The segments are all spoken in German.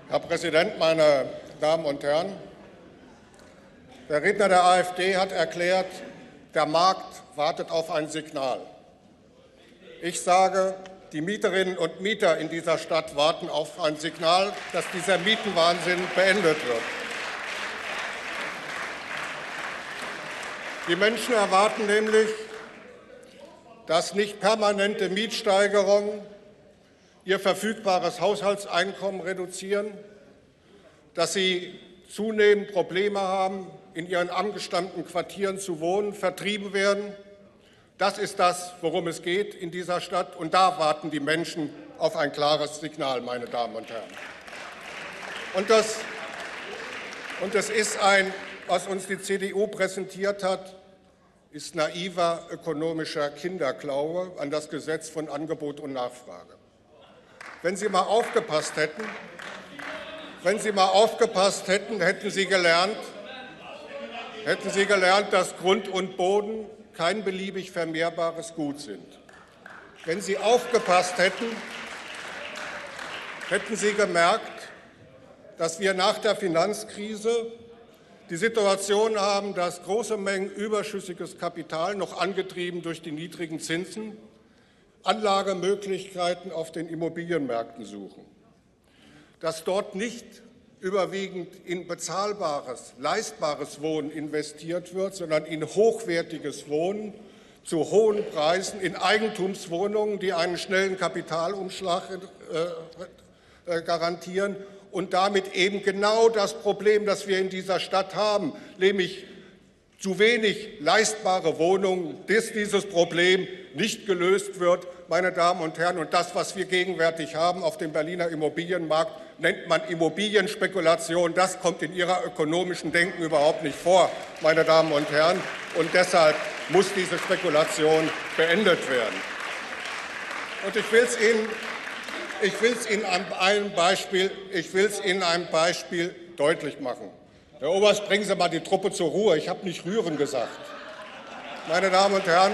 Herr Präsident, meine Damen und Herren! Der Redner der AfD hat erklärt, der Markt wartet auf ein Signal. Ich sage, die Mieterinnen und Mieter in dieser Stadt warten auf ein Signal, dass dieser Mietenwahnsinn beendet wird. Die Menschen erwarten nämlich, dass nicht permanente Mietsteigerungen ihr verfügbares Haushaltseinkommen reduzieren, dass sie zunehmend Probleme haben, in ihren angestammten Quartieren zu wohnen, vertrieben werden. Das ist das, worum es geht in dieser Stadt. Und da warten die Menschen auf ein klares Signal, meine Damen und Herren. Und das ist was uns die CDU präsentiert hat, ist naiver ökonomischer Kinderglaube an das Gesetz von Angebot und Nachfrage. Wenn Sie mal aufgepasst hätten, hätten Sie gelernt, dass Grund und Boden kein beliebig vermehrbares Gut sind. Wenn Sie aufgepasst hätten, hätten Sie gemerkt, dass wir nach der Finanzkrise die Situation haben, dass große Mengen überschüssiges Kapital, noch angetrieben durch die niedrigen Zinsen, Anlagemöglichkeiten auf den Immobilienmärkten suchen, dass dort nicht überwiegend in bezahlbares, leistbares Wohnen investiert wird, sondern in hochwertiges Wohnen zu hohen Preisen, in Eigentumswohnungen, die einen schnellen Kapitalumschlag garantieren und damit eben genau das Problem, das wir in dieser Stadt haben, nämlich zu wenig leistbare Wohnungen, dass dieses Problem nicht gelöst wird, meine Damen und Herren. Und das, was wir gegenwärtig haben auf dem Berliner Immobilienmarkt, nennt man Immobilienspekulation. Das kommt in Ihrer ökonomischen Denken überhaupt nicht vor, meine Damen und Herren. Und deshalb muss diese Spekulation beendet werden. Und ich will es Ihnen an einem Beispiel deutlich machen. Herr Oberst, bringen Sie mal die Truppe zur Ruhe. Ich habe nicht rühren gesagt. Meine Damen und Herren,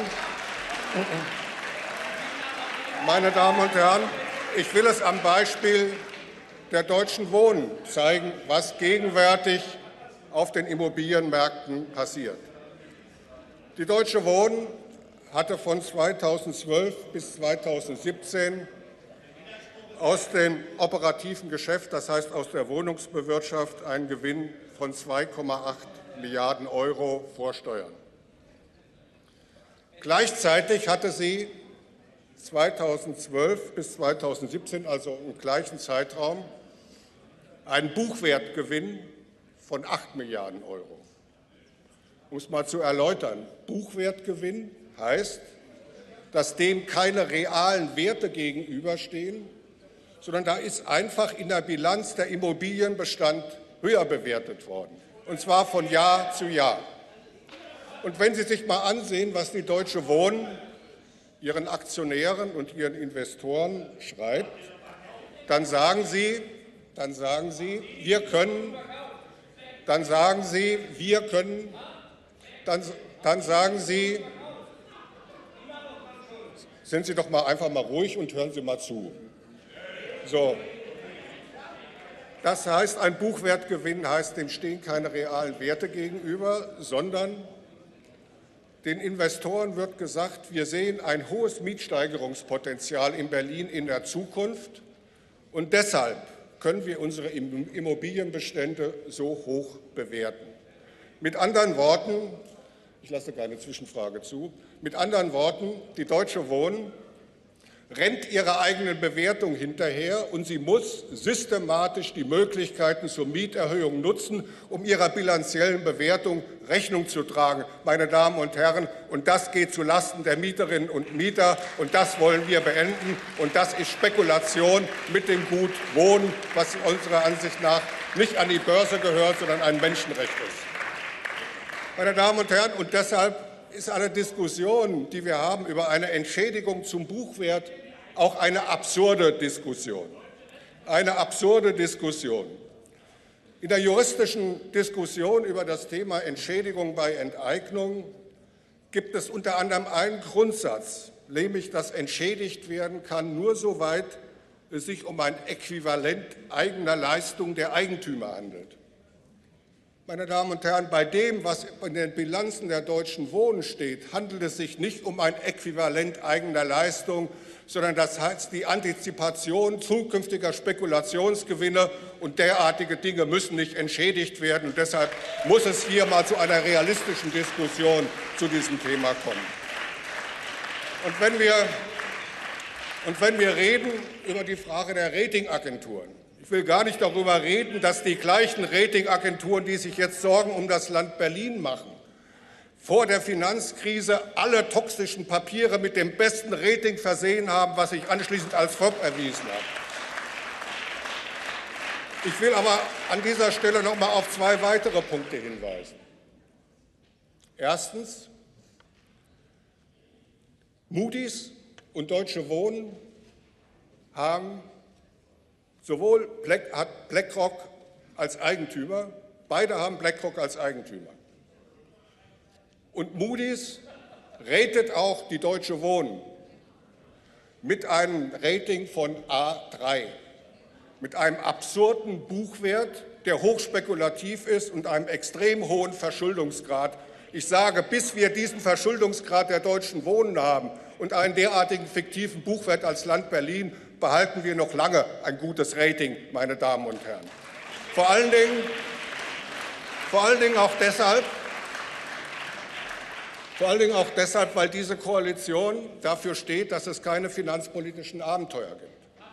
ich will es am Beispiel der Deutschen Wohnen zeigen, was gegenwärtig auf den Immobilienmärkten passiert. Die Deutsche Wohnen hatte von 2012 bis 2017 aus dem operativen Geschäft, das heißt aus der Wohnungsbewirtschaftung, einen Gewinn von 2,8 Milliarden € vor Steuern. Gleichzeitig hatte sie 2012 bis 2017, also im gleichen Zeitraum, einen Buchwertgewinn von 8 Milliarden €. Um es mal zu erläutern, Buchwertgewinn heißt, dass dem keine realen Werte gegenüberstehen, sondern da ist einfach in der Bilanz der Immobilienbestand höher bewertet worden, und zwar von Jahr zu Jahr. Und wenn Sie sich mal ansehen, was die Deutsche Wohnen ihren Aktionären und ihren Investoren schreibt, dann sagen sie, sind Sie doch mal einfach mal ruhig und hören Sie mal zu. So. Das heißt, ein Buchwertgewinn heißt, dem stehen keine realen Werte gegenüber, sondern den Investoren wird gesagt, wir sehen ein hohes Mietsteigerungspotenzial in Berlin in der Zukunft und deshalb können wir unsere Immobilienbestände so hoch bewerten. Mit anderen Worten, ich lasse keine Zwischenfrage zu, mit anderen Worten, die Deutsche Wohnen rennt ihrer eigenen Bewertung hinterher und sie muss systematisch die Möglichkeiten zur Mieterhöhung nutzen, um ihrer bilanziellen Bewertung Rechnung zu tragen, meine Damen und Herren. Und das geht zulasten der Mieterinnen und Mieter, und das wollen wir beenden. Und das ist Spekulation mit dem Gut Wohnen, was unserer Ansicht nach nicht an die Börse gehört, sondern ein Menschenrecht ist. Meine Damen und Herren, und deshalb ist eine Diskussion, die wir haben über eine Entschädigung zum Buchwert, auch eine absurde Diskussion. Eine absurde Diskussion. In der juristischen Diskussion über das Thema Entschädigung bei Enteignung gibt es unter anderem einen Grundsatz, nämlich dass entschädigt werden kann nur so weit, es sich um ein Äquivalent eigener Leistung der Eigentümer handelt. Meine Damen und Herren, bei dem, was in den Bilanzen der Deutschen Wohnen steht, handelt es sich nicht um ein Äquivalent eigener Leistung, sondern das heißt die Antizipation zukünftiger Spekulationsgewinne, und derartige Dinge müssen nicht entschädigt werden. Und deshalb muss es hier mal zu einer realistischen Diskussion zu diesem Thema kommen. Und wenn wir reden über die Frage der Ratingagenturen, ich will gar nicht darüber reden, dass die gleichen Ratingagenturen, die sich jetzt Sorgen um das Land Berlin machen, vor der Finanzkrise alle toxischen Papiere mit dem besten Rating versehen haben, was sich anschließend als Flop erwiesen hat. Ich will aber an dieser Stelle noch mal auf zwei weitere Punkte hinweisen. Erstens, Moody's und Deutsche Wohnen haben sowohl BlackRock als Eigentümer, beide haben BlackRock als Eigentümer. Und Moody's ratet auch die Deutsche Wohnen mit einem Rating von A3, mit einem absurden Buchwert, der hochspekulativ ist und einem extrem hohen Verschuldungsgrad. Ich sage, bis wir diesen Verschuldungsgrad der Deutschen Wohnen haben und einen derartigen fiktiven Buchwert als Land Berlin, behalten wir noch lange ein gutes Rating, meine Damen und Herren. Vor allen Dingen auch deshalb, weil diese Koalition dafür steht, dass es keine finanzpolitischen Abenteuer gibt.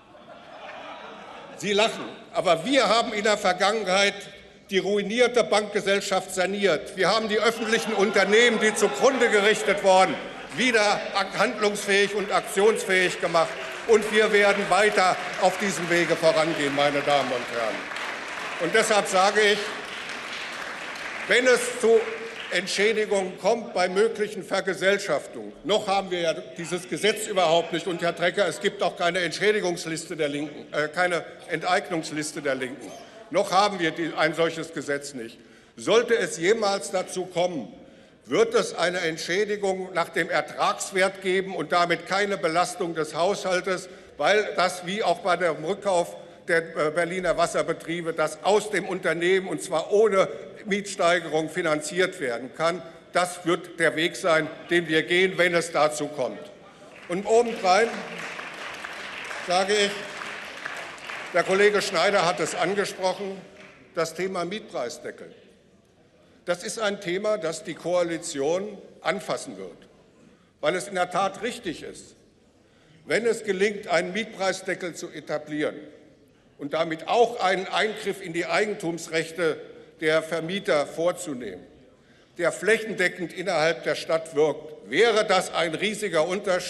Sie lachen, aber wir haben in der Vergangenheit die ruinierte Bankgesellschaft saniert. Wir haben die öffentlichen Unternehmen, die zugrunde gerichtet wurden, wieder handlungsfähig und aktionsfähig gemacht. Und wir werden weiter auf diesem Wege vorangehen, meine Damen und Herren. Und deshalb sage ich, wenn es zu Entschädigungen kommt bei möglichen Vergesellschaftungen, noch haben wir ja dieses Gesetz überhaupt nicht, und Herr Trecker, es gibt auch keine Entschädigungsliste der Linken, keine Enteignungsliste der Linken. Noch haben wir ein solches Gesetz nicht. Sollte es jemals dazu kommen, wird es eine Entschädigung nach dem Ertragswert geben und damit keine Belastung des Haushaltes, weil das, wie auch bei dem Rückkauf der Berliner Wasserbetriebe, das aus dem Unternehmen, und zwar ohne Mietsteigerung, finanziert werden kann. Das wird der Weg sein, den wir gehen, wenn es dazu kommt. Und obendrein sage ich, der Kollege Schneider hat es angesprochen, das Thema Mietpreisdeckel. Das ist ein Thema, das die Koalition anfassen wird, weil es in der Tat richtig ist, wenn es gelingt, einen Mietpreisdeckel zu etablieren und damit auch einen Eingriff in die Eigentumsrechte der Vermieter vorzunehmen, der flächendeckend innerhalb der Stadt wirkt, wäre das ein riesiger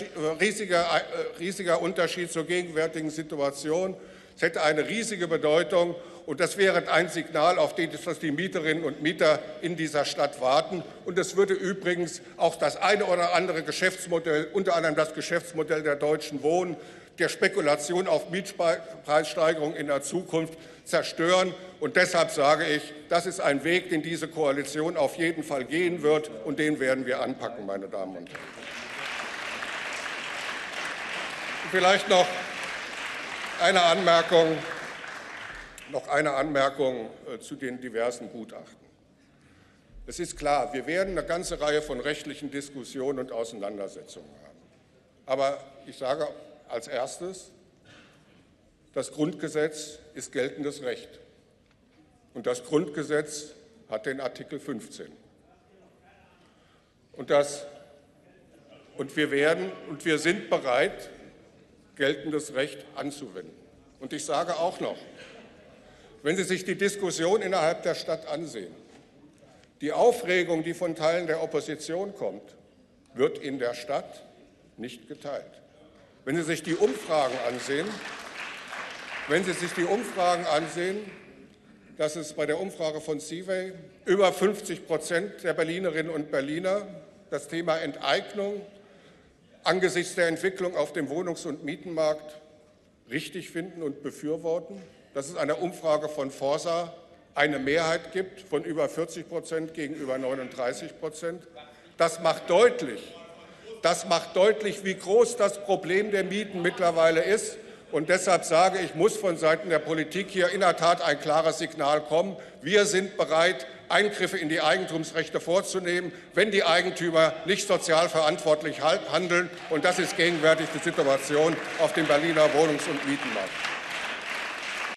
Unterschied zur gegenwärtigen Situation. Es hätte eine riesige Bedeutung, und das wäre ein Signal, auf das die Mieterinnen und Mieter in dieser Stadt warten. Und es würde übrigens auch das eine oder andere Geschäftsmodell, unter anderem das Geschäftsmodell der Deutschen Wohnen, der Spekulation auf Mietpreissteigerung in der Zukunft zerstören. Und deshalb sage ich, das ist ein Weg, den diese Koalition auf jeden Fall gehen wird, und den werden wir anpacken, meine Damen und Herren. Vielleicht noch eine Anmerkung zu den diversen Gutachten. Es ist klar, wir werden eine ganze Reihe von rechtlichen Diskussionen und Auseinandersetzungen haben. Aber ich sage als erstes, das Grundgesetz ist geltendes Recht. Und das Grundgesetz hat den Artikel 15. Und wir sind bereit, geltendes Recht anzuwenden. Und ich sage auch noch, wenn Sie sich die Diskussion innerhalb der Stadt ansehen, die Aufregung, die von Teilen der Opposition kommt, wird in der Stadt nicht geteilt. Wenn Sie sich die Umfragen ansehen, dass es bei der Umfrage von CIVEY über 50% der Berlinerinnen und Berliner das Thema Enteignung angesichts der Entwicklung auf dem Wohnungs- und Mietenmarkt richtig finden und befürworten, dass es einer Umfrage von Forsa eine Mehrheit gibt von über 40% gegenüber 39%. Das macht deutlich, wie groß das Problem der Mieten mittlerweile ist Und deshalb sage ich, muss von Seiten der Politik hier in der Tat ein klares Signal kommen. Wir sind bereit, Eingriffe in die Eigentumsrechte vorzunehmen, wenn die Eigentümer nicht sozial verantwortlich handeln. Und das ist gegenwärtig die Situation auf dem Berliner Wohnungs- und Mietenmarkt.